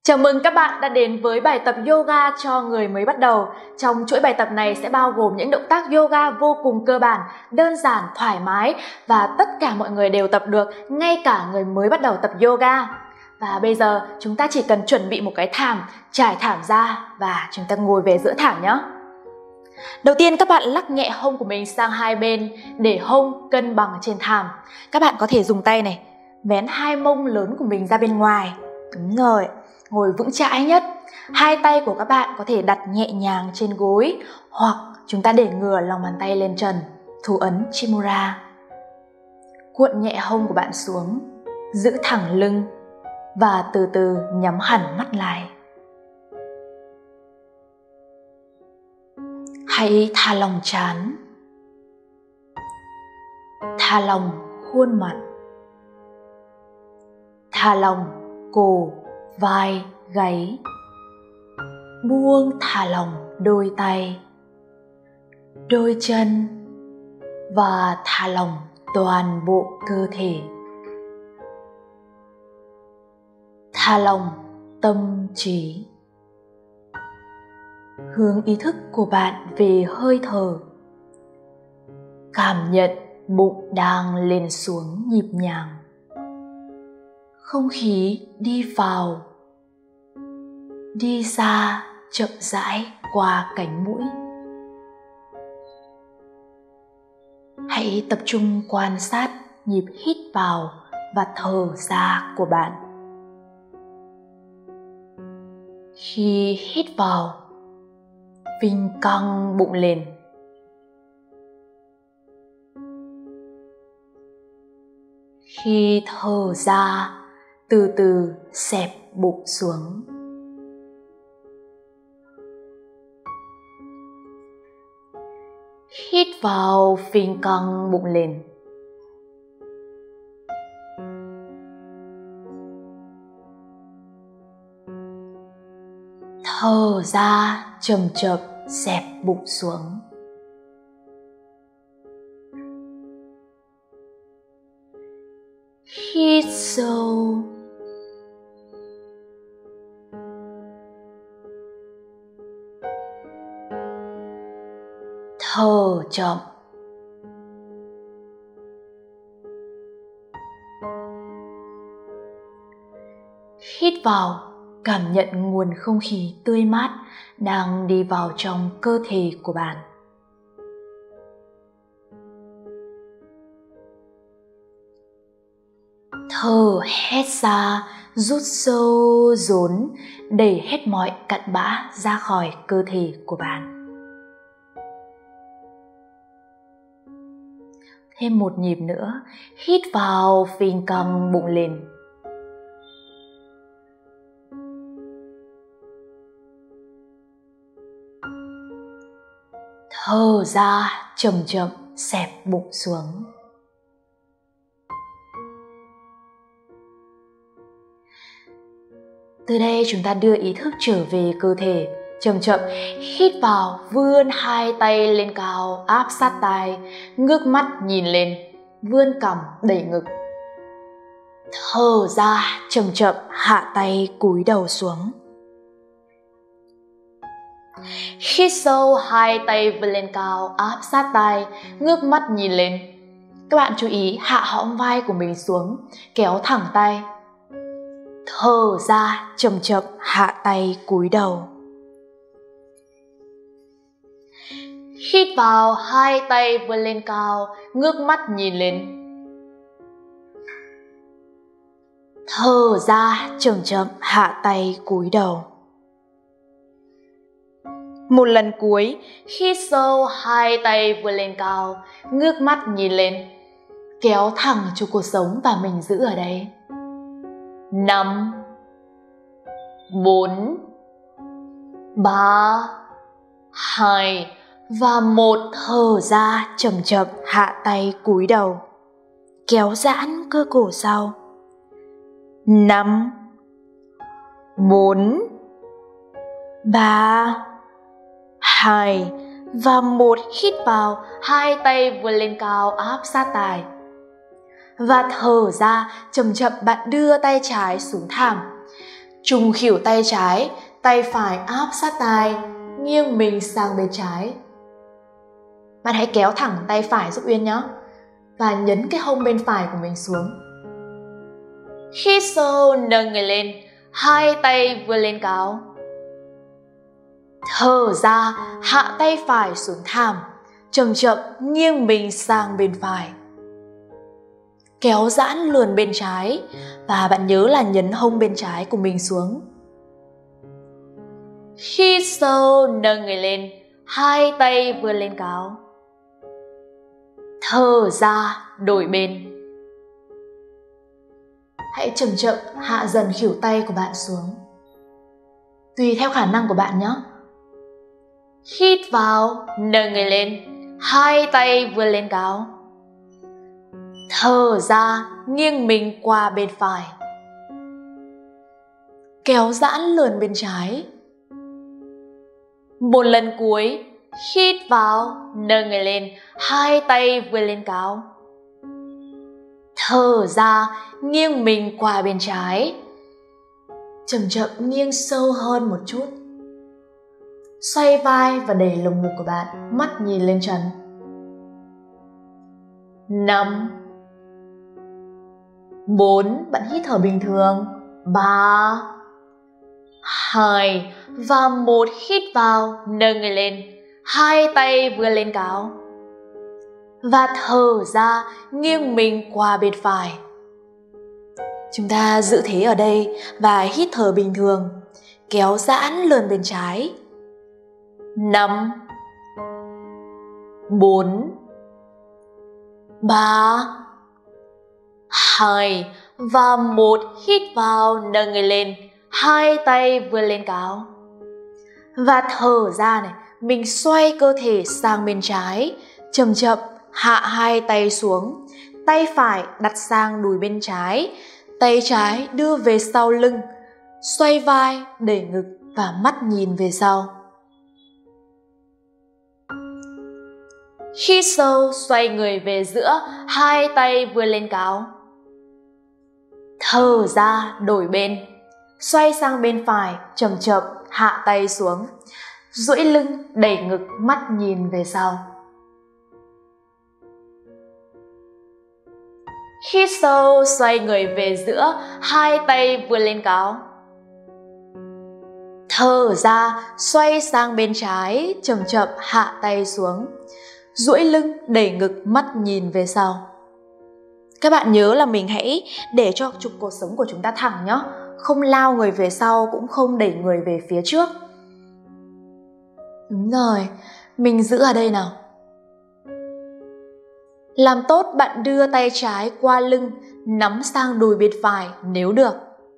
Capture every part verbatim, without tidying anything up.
Chào mừng các bạn đã đến với bài tập yoga cho người mới bắt đầu. Trong chuỗi bài tập này sẽ bao gồm những động tác yoga vô cùng cơ bản, đơn giản, thoải mái và tất cả mọi người đều tập được, ngay cả người mới bắt đầu tập yoga. Và bây giờ chúng ta chỉ cần chuẩn bị một cái thảm, trải thảm ra và chúng ta ngồi về giữa thảm nhé. Đầu tiên các bạn lắc nhẹ hông của mình sang hai bên để hông cân bằng trên thảm. Các bạn có thể dùng tay này, vén hai mông lớn của mình ra bên ngoài. Đúng rồi. Ngồi vững chãi nhất. Hai tay của các bạn có thể đặt nhẹ nhàng trên gối hoặc chúng ta để ngửa lòng bàn tay lên trần, thủ ấn Chimura. Cuộn nhẹ hông của bạn xuống, giữ thẳng lưng và từ từ nhắm hẳn mắt lại. Hãy thả lỏng trán, thả lỏng khuôn mặt, thả lỏng cổ, vai, gáy. Buông thả lỏng đôi tay, đôi chân và thả lỏng toàn bộ cơ thể. Thả lỏng tâm trí. Hướng ý thức của bạn về hơi thở. Cảm nhận bụng đang lên xuống nhịp nhàng. Không khí đi vào, đi ra chậm rãi qua cánh mũi. Hãy tập trung quan sát nhịp hít vào và thở ra của bạn. Khi hít vào, phình căng bụng lên. Khi thở ra, từ từ xẹp bụng xuống. Hít vào, phình căng bụng lên. Thở ra, chậm chậm xẹp bụng xuống. Hít sâu. Thở chậm. Hít vào, cảm nhận nguồn không khí tươi mát đang đi vào trong cơ thể của bạn. Thở hết ra, rút sâu rốn, đẩy hết mọi cặn bã ra khỏi cơ thể của bạn. Thêm một nhịp nữa, hít vào, phình căng bụng lên. Thở ra, chậm chậm xẹp bụng xuống. Từ đây chúng ta đưa ý thức trở về cơ thể. Chậm chậm hít vào, vươn hai tay lên cao, áp sát tai, ngước mắt nhìn lên, vươn cằm đẩy ngực. Thở ra, chậm chậm hạ tay, cúi đầu xuống. Hít sâu, hai tay vươn lên cao, áp sát tai, ngước mắt nhìn lên. Các bạn chú ý hạ hõm vai của mình xuống, kéo thẳng tay. Thở ra, chậm chậm hạ tay, cúi đầu. Hít vào, hai tay vươn lên cao, ngước mắt nhìn lên. Thở ra, chậm chậm hạ tay, cúi đầu. Một lần cuối, hít sâu, hai tay vươn lên cao, ngước mắt nhìn lên. Kéo thẳng cho cuộc sống và mình giữ ở đây. Năm, bốn, ba, hai và một. Thở ra, chậm chậm hạ tay, cúi đầu. Kéo giãn cơ cổ sau. Năm, bốn, ba, hai và một. Hít vào, hai tay vươn lên cao, áp sát tai. Và thở ra, chậm chậm bạn đưa tay trái xuống thảm. Trùng khuỷu tay trái, tay phải áp sát tai, nghiêng mình sang bên trái. Bạn hãy kéo thẳng tay phải giúp Uyên nhé. Và nhấn cái hông bên phải của mình xuống. Hít sâu, nâng người lên, hai tay vươn lên cao. Thở ra, hạ tay phải xuống thảm, chậm chậm nghiêng mình sang bên phải. Kéo giãn lườn bên trái và bạn nhớ là nhấn hông bên trái của mình xuống. Hít sâu, nâng người lên, hai tay vươn lên cao. Thở ra, đổi bên. Hãy chậm chậm hạ dần khuỷu tay của bạn xuống. Tùy theo khả năng của bạn nhé. Hít vào, nâng người lên, hai tay vươn lên cao. Thở ra, nghiêng mình qua bên phải. Kéo giãn lườn bên trái. Một lần cuối, hít vào, nâng người lên, hai tay vươn lên cao. Thở ra, nghiêng mình qua bên trái. Chậm chậm nghiêng sâu hơn một chút. Xoay vai và đẩy lồng ngực của bạn, mắt nhìn lên trần. Năm, bốn, bạn hít thở bình thường. Ba, hai và một, hít vào, nâng người lên, hai tay vươn lên cao. Và thở ra, nghiêng mình qua bên phải. Chúng ta giữ thế ở đây và hít thở bình thường, kéo giãn lườn bên trái. Năm, bốn, ba, hai và một, hít vào, nâng người lên, hai tay vươn lên cao. Và thở ra này, mình xoay cơ thể sang bên trái, chậm chậm hạ hai tay xuống, tay phải đặt sang đùi bên trái, tay trái đưa về sau lưng, xoay vai, đẩy ngực và mắt nhìn về sau. Hít sâu, xoay người về giữa, hai tay vươn lên cao. Thở ra, đổi bên, xoay sang bên phải, chậm chậm hạ tay xuống, duỗi lưng, đẩy ngực, mắt nhìn về sau. Hít sâu, xoay người về giữa, hai tay vươn lên cao. Thở ra, xoay sang bên trái, chậm chậm hạ tay xuống, duỗi lưng, đẩy ngực, mắt nhìn về sau. Các bạn nhớ là mình hãy để cho trục cột sống của chúng ta thẳng nhé. Không lao người về sau, cũng không đẩy người về phía trước. Đúng rồi, mình giữ ở đây nào. Làm tốt, bạn đưa tay trái qua lưng, nắm sang đùi bên phải nếu được.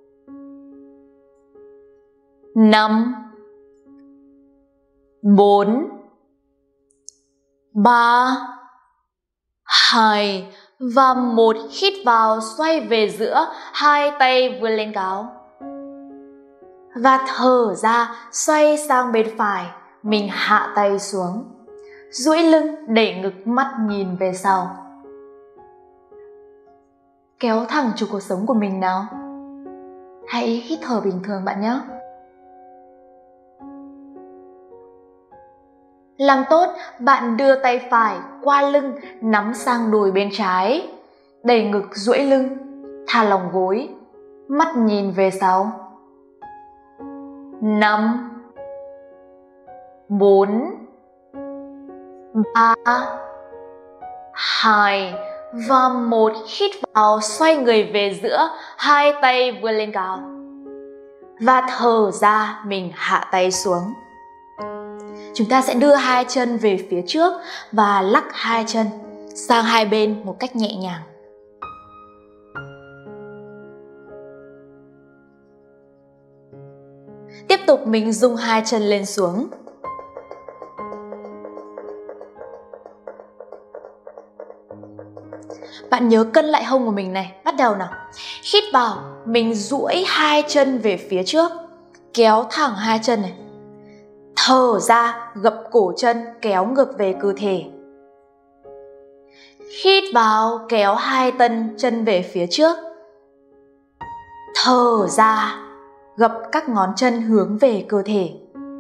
Năm, bốn, ba, hai và một, hít vào, xoay về giữa, hai tay vươn lên cao. Và thở ra, xoay sang bên phải, mình hạ tay xuống, duỗi lưng, đẩy ngực, mắt nhìn về sau. Kéo thẳng trục cột sống của mình nào. Hãy hít thở bình thường bạn nhé. Làm tốt, bạn đưa tay phải qua lưng, nắm sang đùi bên trái, đẩy ngực, duỗi lưng, thả lỏng gối, mắt nhìn về sau. Năm, bốn, ba, hai và một, hít vào, xoay người về giữa, hai tay vươn lên cao. Và thở ra, mình hạ tay xuống. Chúng ta sẽ đưa hai chân về phía trước và lắc hai chân sang hai bên một cách nhẹ nhàng. Tiếp tục mình rung hai chân lên xuống. Bạn nhớ cân lại hông của mình này, bắt đầu nào. Hít vào, mình duỗi hai chân về phía trước, kéo thẳng hai chân này. Thở ra, gập cổ chân, kéo ngược về cơ thể. Hít vào, kéo hai tân chân về phía trước. Thở ra, gập các ngón chân hướng về cơ thể.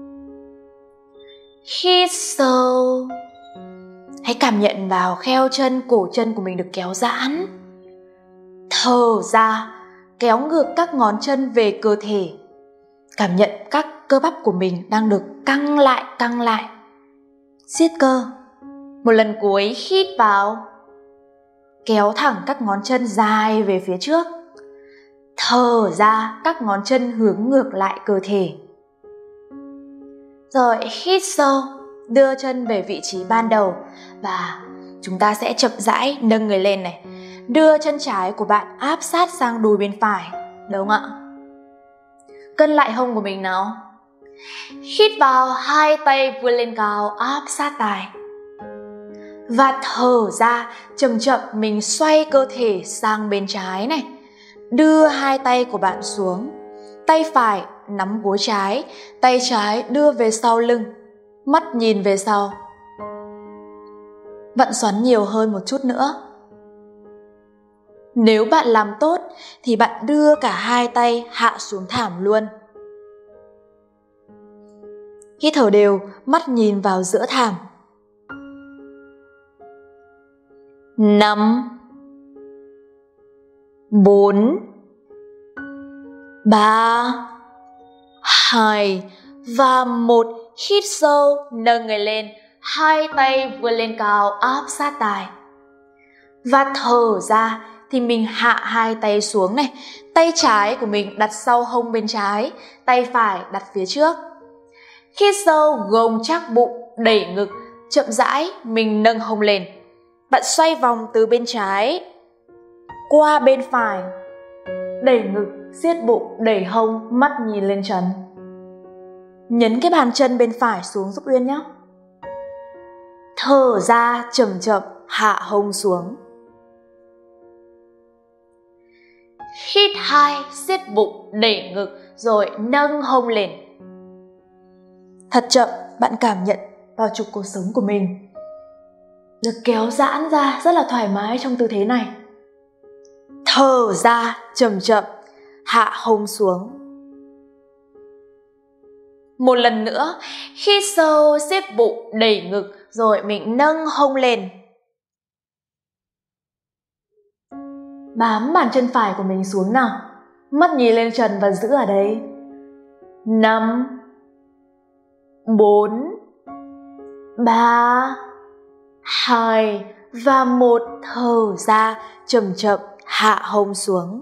Hít sâu. Hãy cảm nhận vào kheo chân, cổ chân của mình được kéo giãn. Thở ra, kéo ngược các ngón chân về cơ thể. Cảm nhận các cơ bắp của mình đang được căng lại, căng lại. Siết cơ. Một lần cuối hít vào. Kéo thẳng các ngón chân dài về phía trước. Thở ra, các ngón chân hướng ngược lại cơ thể. Rồi hít sâu, đưa chân về vị trí ban đầu. Và chúng ta sẽ chậm rãi nâng người lên này. Đưa chân trái của bạn áp sát sang đùi bên phải. Đúng không ạ? Cân lại hông của mình nào. Hít vào, hai tay vươn lên cao, áp sát tai. Và thở ra, chậm chậm mình xoay cơ thể sang bên trái này. Đưa hai tay của bạn xuống. Tay phải nắm gối trái, tay trái đưa về sau lưng. Mắt nhìn về sau. Vặn xoắn nhiều hơn một chút nữa. Nếu bạn làm tốt thì bạn đưa cả hai tay hạ xuống thảm luôn. Hít thở đều, mắt nhìn vào giữa thảm. Năm, bốn, ba, hai và một. Hít sâu, nâng người lên, hai tay vươn lên cao, áp sát tai. Và thở ra thì mình hạ hai tay xuống này. Tay trái của mình đặt sau hông bên trái, tay phải đặt phía trước. Hít sâu, gồng chắc bụng, đẩy ngực, chậm rãi mình nâng hông lên. Bạn xoay vòng từ bên trái qua bên phải. Đẩy ngực, siết bụng, đẩy hông, mắt nhìn lên trần. Nhấn cái bàn chân bên phải xuống giúp Uyên nhé. Thở ra, chậm chậm hạ hông xuống. Hít hai, siết bụng, đẩy ngực, rồi nâng hông lên. Thật chậm, bạn cảm nhận vào trục cột sống của mình được kéo giãn ra rất là thoải mái trong tư thế này. Thở ra, chậm chậm hạ hông xuống. Một lần nữa, hít sâu, siết bụng, đẩy ngực, rồi mình nâng hông lên. Bám bàn chân phải của mình xuống nào. Mắt nhìn lên trần và giữ ở đấy. Năm, bốn, ba, hai và một. Thở ra, chậm chậm hạ hông xuống.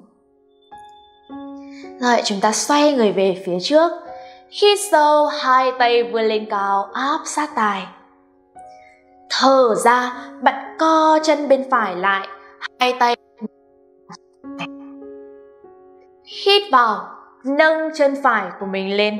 Rồi chúng ta xoay người về phía trước. Hít sâu, hai tay vươn lên cao, áp sát tai. Thở ra, bạn co chân bên phải lại, hai tay. Hít vào, nâng chân phải của mình lên.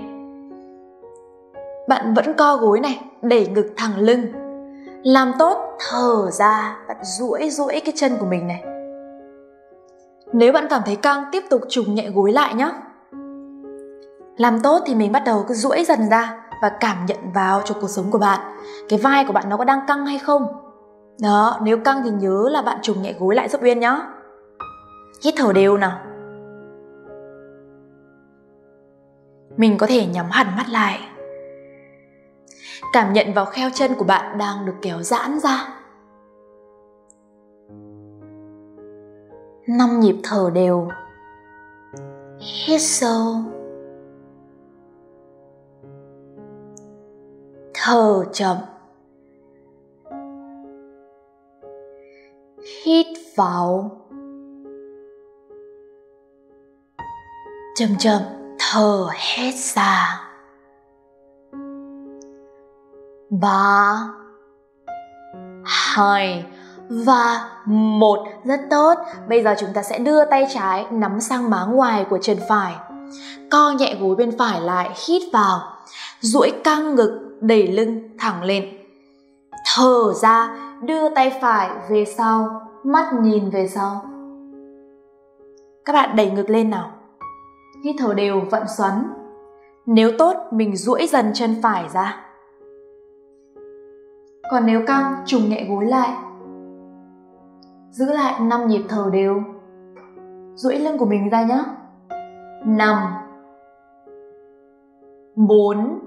Bạn vẫn co gối này, đẩy ngực thẳng lưng. Làm tốt, thở ra, bạn duỗi duỗi cái chân của mình này. Nếu bạn cảm thấy căng, tiếp tục trùng nhẹ gối lại nhé. Làm tốt thì mình bắt đầu cứ duỗi dần ra và cảm nhận vào cho cuộc sống của bạn. Cái vai của bạn nó có đang căng hay không? Đó, nếu căng thì nhớ là bạn trùng nhẹ gối lại giúp Uyên nhé. Hít thở đều nào. Mình có thể nhắm hẳn mắt lại. Cảm nhận vào kheo chân của bạn đang được kéo giãn ra. Năm nhịp thở đều. Hít sâu. Thở chậm. Hít vào. Chậm chậm thở hết ra. Ba, hai và một. Rất tốt. Bây giờ chúng ta sẽ đưa tay trái nắm sang má ngoài của chân phải. Co nhẹ gối bên phải lại, hít vào. Duỗi căng ngực, đẩy lưng thẳng lên. Thở ra, đưa tay phải về sau, mắt nhìn về sau. Các bạn đẩy ngực lên nào. Hít thở đều, vận xoắn. Nếu tốt, mình duỗi dần chân phải ra. Còn nếu căng, trùng nhẹ gối lại. Giữ lại năm nhịp thở đều. Duỗi lưng của mình ra nhé. Năm, bốn,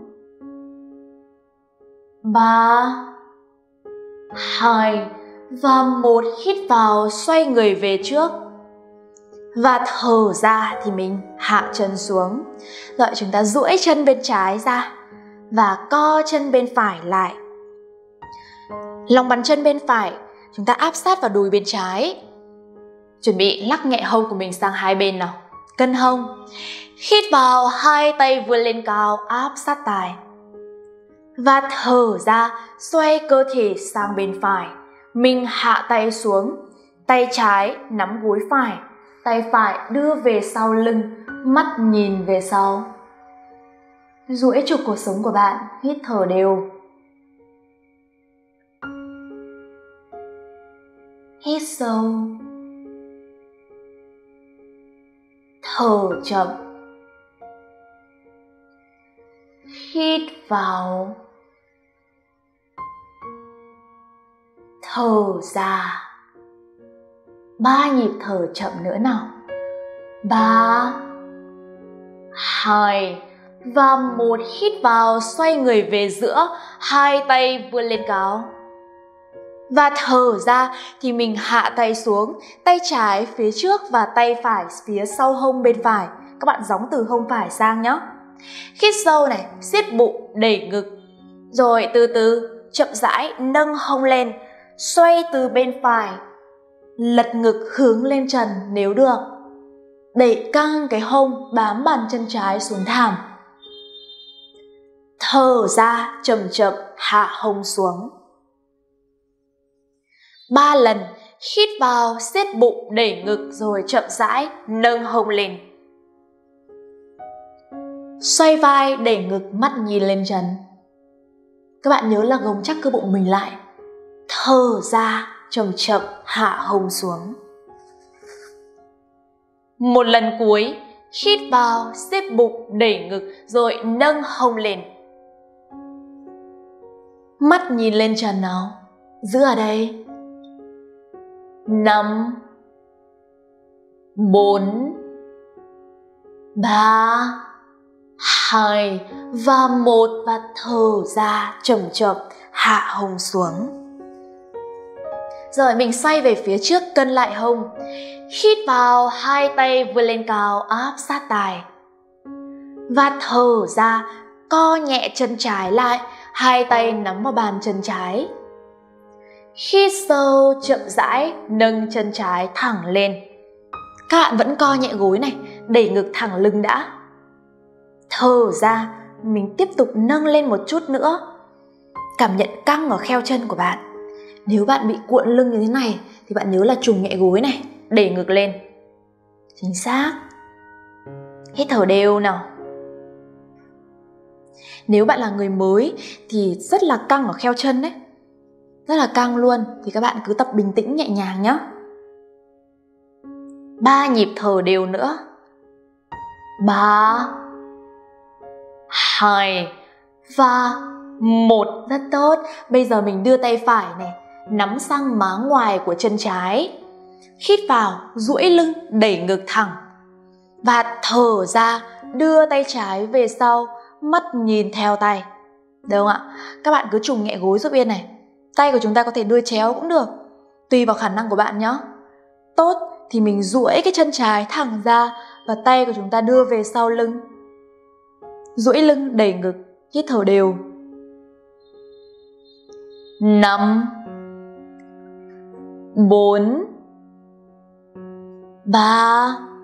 ba, hai và một. Hít vào, xoay người về trước. Và thở ra thì mình hạ chân xuống. Rồi chúng ta duỗi chân bên trái ra và co chân bên phải lại. Lòng bàn chân bên phải chúng ta áp sát vào đùi bên trái. Chuẩn bị lắc nhẹ hông của mình sang hai bên nào. Cân hông. Hít vào, hai tay vươn lên cao, áp sát tai. Và thở ra, xoay cơ thể sang bên phải. Mình hạ tay xuống. Tay trái nắm gối phải, tay phải đưa về sau lưng, mắt nhìn về sau. Duỗi trục cột sống của bạn, hít thở đều. Hít sâu. Thở chậm. Hít vào. Thở ra. Ba nhịp thở chậm nữa nào. Ba, hai và một. Hít vào, xoay người về giữa, hai tay vươn lên cao. Và thở ra thì mình hạ tay xuống, tay trái phía trước và tay phải phía sau hông bên phải. Các bạn gióng từ hông phải sang nhé. Hít sâu này, siết bụng, đẩy ngực. Rồi từ từ, chậm rãi nâng hông lên, xoay từ bên phải, lật ngực hướng lên trần nếu được. Đẩy căng cái hông, bám bàn chân trái xuống thảm. Thở ra, chậm chậm hạ hông xuống. Ba lần, hít vào, siết bụng, đẩy ngực rồi chậm rãi nâng hông lên. Xoay vai, đẩy ngực, mắt nhìn lên trần. Các bạn nhớ là gồng chắc cơ bụng mình lại. Thở ra, chậm chậm hạ hông xuống. Một lần cuối, hít vào, siết bụng, đẩy ngực rồi nâng hông lên. Mắt nhìn lên trần nào. Giữ ở đây. Năm, bốn, ba, hai và một. Và thở ra, chậm chậm hạ hông xuống. Rồi mình xoay về phía trước, cân lại hông. Hít vào, hai tay vươn lên cao, áp sát tai. Và thở ra, co nhẹ chân trái lại, hai tay nắm vào bàn chân trái. Hít sâu, chậm rãi, nâng chân trái thẳng lên. Các bạn vẫn co nhẹ gối này, đẩy ngực thẳng lưng đã. Thở ra, mình tiếp tục nâng lên một chút nữa. Cảm nhận căng ở kheo chân của bạn. Nếu bạn bị cuộn lưng như thế này thì bạn nhớ là trùng nhẹ gối này, đẩy ngực lên. Chính xác. Hít thở đều nào. Nếu bạn là người mới thì rất là căng ở kheo chân đấy, rất là căng luôn, thì các bạn cứ tập bình tĩnh nhẹ nhàng nhé. Ba nhịp thở đều nữa. Ba, hai và một. Rất tốt. Bây giờ mình đưa tay phải này, nắm sang má ngoài của chân trái. Hít vào, duỗi lưng, đẩy ngực thẳng. Và thở ra, đưa tay trái về sau, mắt nhìn theo tay. Được không ạ? Các bạn cứ trùng nhẹ gối giúp Yên này. Tay của chúng ta có thể đưa chéo cũng được, tùy vào khả năng của bạn nhé. Tốt thì mình duỗi cái chân trái thẳng ra và tay của chúng ta đưa về sau lưng. Duỗi lưng, đẩy ngực, hít thở đều. Năm, bốn, ba,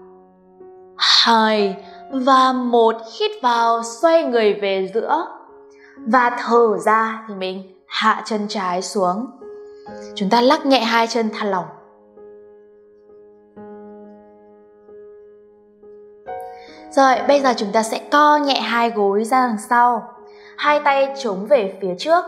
hai và một. Hít vào, xoay người về giữa. Và thở ra thì mình hạ chân trái xuống. Chúng ta lắc nhẹ hai chân thả lỏng. Rồi, bây giờ chúng ta sẽ co nhẹ hai gối ra đằng sau. Hai tay chống về phía trước.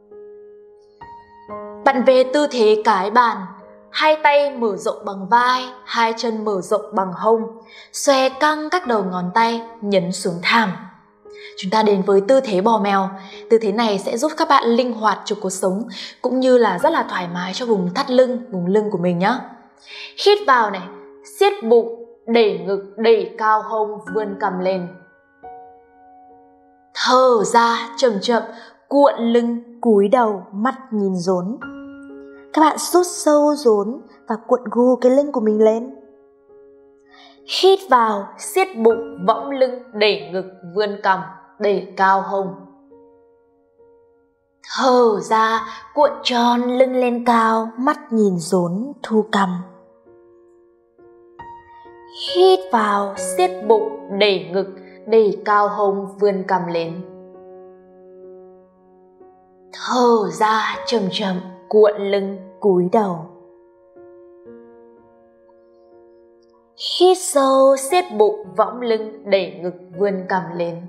Bạn về tư thế cái bàn. Hai tay mở rộng bằng vai, hai chân mở rộng bằng hông. Xòe căng các đầu ngón tay, nhấn xuống thảm. Chúng ta đến với tư thế bò mèo. Tư thế này sẽ giúp các bạn linh hoạt trục cột sống, cũng như là rất là thoải mái cho vùng thắt lưng, vùng lưng của mình nhé. Hít vào này, siết bụng, đẩy ngực, đẩy cao hông, vươn cằm lên. thở ra chậm chậm, cuộn lưng, cúi đầu, mắt nhìn rốn. Các bạn rút sâu rốn và cuộn gù cái lưng của mình lên. Hít vào, siết bụng, võng lưng, đẩy ngực, vươn cằm, đẩy cao hông. Thở ra, cuộn tròn lưng lên cao, mắt nhìn rốn, thu cằm. Hít vào, siết bụng, đẩy ngực, đẩy cao hông, vươn cằm lên. Thở ra chậm chậm, cuộn lưng, cúi đầu. Hít sâu, siết bụng, võng lưng, đẩy ngực, vươn cằm lên.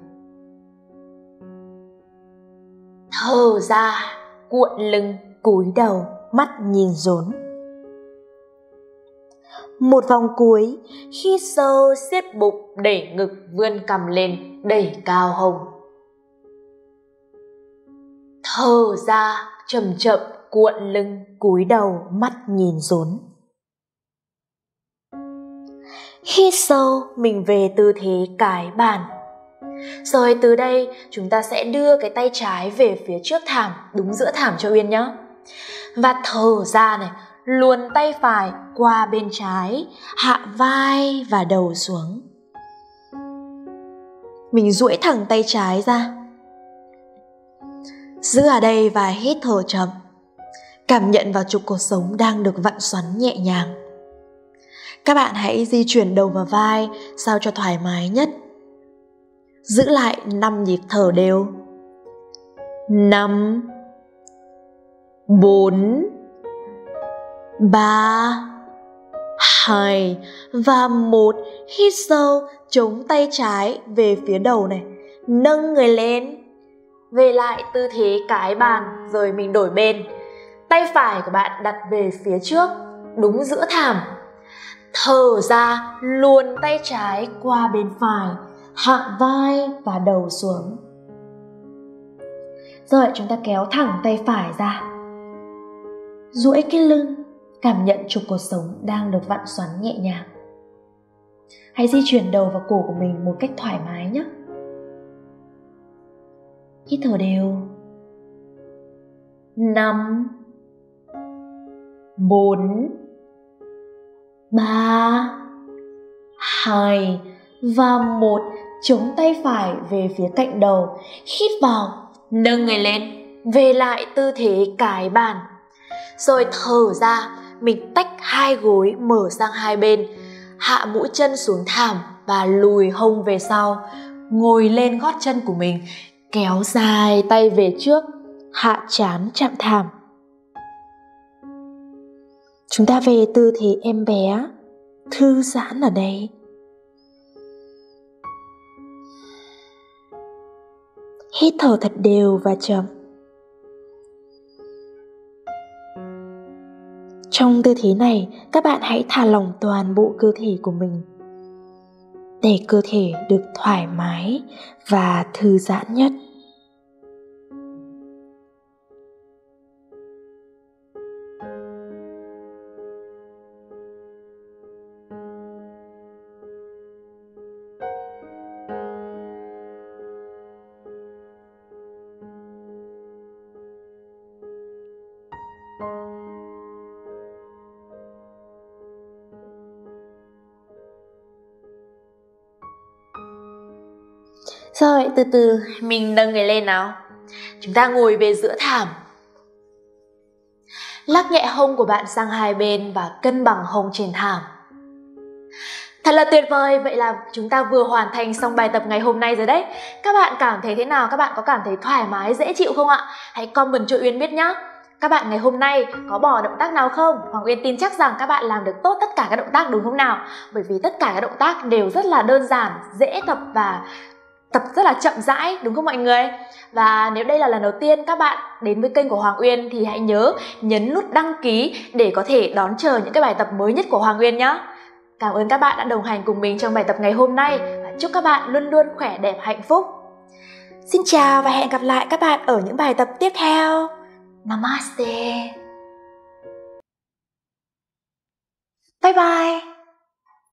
Thở ra, cuộn lưng, cúi đầu, mắt nhìn rốn. Một vòng cuối, hít sâu, siết bụng, đẩy ngực, vươn cằm lên, đẩy cao hông. Thở ra, chậm chậm, cuộn lưng, cúi đầu, mắt nhìn rốn. Hít sâu, mình về tư thế cái bàn. Rồi từ đây chúng ta sẽ đưa cái tay trái về phía trước thảm, đúng giữa thảm cho Uyên nhé. Và thở ra này, luồn tay phải qua bên trái, hạ vai và đầu xuống. Mình duỗi thẳng tay trái ra. Giữ ở đây và hít thở chậm. Cảm nhận vào trục cột sống đang được vặn xoắn nhẹ nhàng. Các bạn hãy di chuyển đầu vào vai sao cho thoải mái nhất. Giữ lại năm nhịp thở đều. năm, bốn, ba, hai và một. Hít sâu, chống tay trái về phía đầu này. Nâng người lên. Về lại tư thế cái bàn, rồi mình đổi bên. Tay phải của bạn đặt về phía trước, đúng giữa thảm. Thở ra, luồn tay trái qua bên phải, hạ vai và đầu xuống. Rồi chúng ta kéo thẳng tay phải ra. Duỗi cái lưng, cảm nhận trục cột sống đang được vặn xoắn nhẹ nhàng. Hãy di chuyển đầu và cổ của mình một cách thoải mái nhé. Hít thở đều. năm, bốn, ba, hai và một. Chống tay phải về phía cạnh đầu. Hít vào, nâng người lên. Về lại tư thế cái bàn. Rồi thở ra, mình tách hai gối mở sang hai bên. Hạ mũi chân xuống thảm và lùi hông về sau. Ngồi lên gót chân của mình. Kéo dài tay về trước, hạ trán chạm thảm. Chúng ta về tư thế em bé, thư giãn ở đây. Hít thở thật đều và chậm. Trong tư thế này, các bạn hãy thả lỏng toàn bộ cơ thể của mình để cơ thể được thoải mái và thư giãn nhất. Rồi, từ từ mình nâng người lên nào. Chúng ta ngồi về giữa thảm. Lắc nhẹ hông của bạn sang hai bên và cân bằng hông trên thảm. Thật là tuyệt vời, vậy là chúng ta vừa hoàn thành xong bài tập ngày hôm nay rồi đấy. Các bạn cảm thấy thế nào? Các bạn có cảm thấy thoải mái, dễ chịu không ạ? Hãy comment cho Uyên biết nhé. Các bạn ngày hôm nay có bỏ động tác nào không? Hoàng Uyên tin chắc rằng các bạn làm được tốt tất cả các động tác đúng không nào? Bởi vì tất cả các động tác đều rất là đơn giản, dễ tập và tập rất là chậm rãi, đúng không mọi người? Và nếu đây là lần đầu tiên các bạn đến với kênh của Hoàng Uyên thì hãy nhớ nhấn nút đăng ký để có thể đón chờ những cái bài tập mới nhất của Hoàng Uyên nhé. Cảm ơn các bạn đã đồng hành cùng mình trong bài tập ngày hôm nay và chúc các bạn luôn luôn khỏe đẹp hạnh phúc. Xin chào và hẹn gặp lại các bạn ở những bài tập tiếp theo. Namaste. Bye bye.